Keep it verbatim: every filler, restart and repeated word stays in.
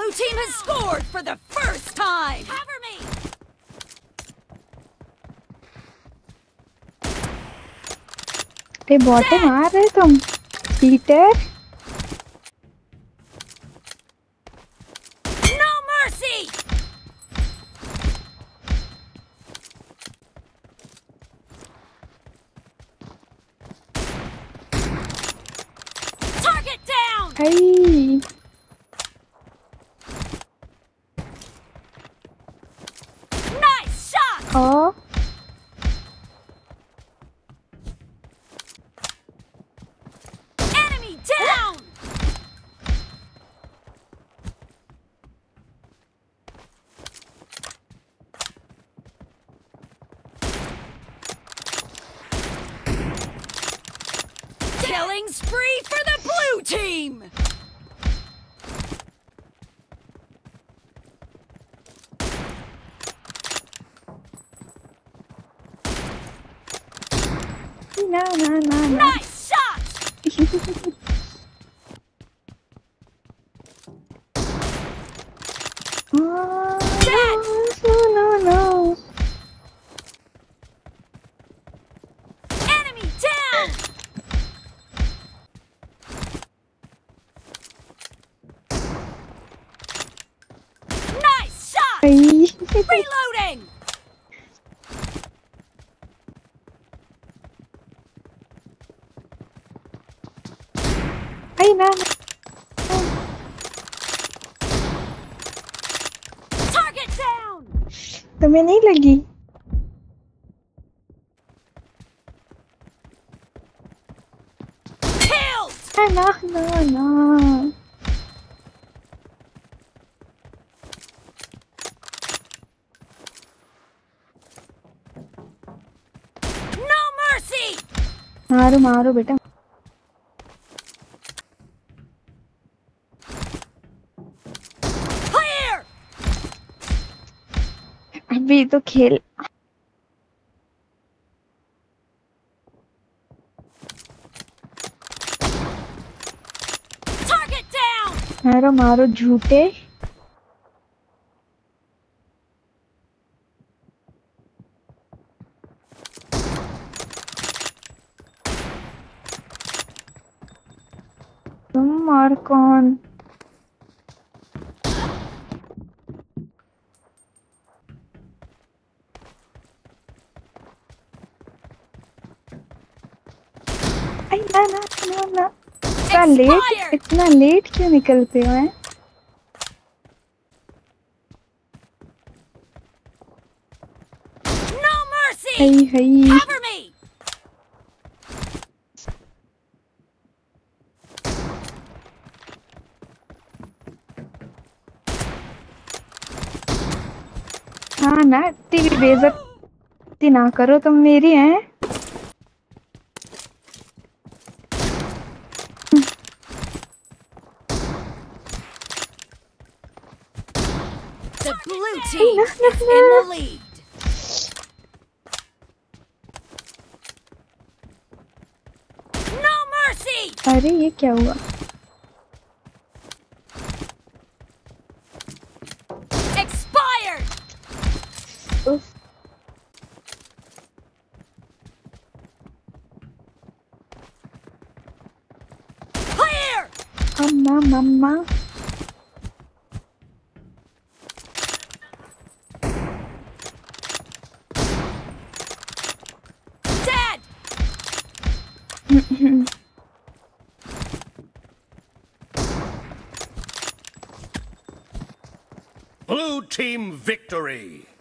blue team has scored for the first time! Cover me! Hey, bottom aa rahe tum? Peter? No mercy! Target down! Hey! Nice shot! Oh! Enemy down! Killing spree for the blue team! No, no, no, no. Nice shot! Oh, Dead! no, no, no. Enemy down! Nice shot! Hey. Reloading! Hey, no, no. Target down! तुम्हें नहीं लगी? Killed! No, no, no. No mercy! मारो मारो बेटा. Clear! अभी तो खेल. Target down! मारो मारो झूठे. तुम और कौन? आई ना ना ना ना. इतना लेट इतना लेट क्यों निकलते हो हैं? No mercy! हई हई. Cover me! हाँ ना तेरी बेइज्जती ना करो तुम मेरी हैं. The blue team is in the lead. No mercy! अरे ये क्या हुआ? Expired! उफ. Clear! अम्मा मम्मा. Dead! Blue team victory!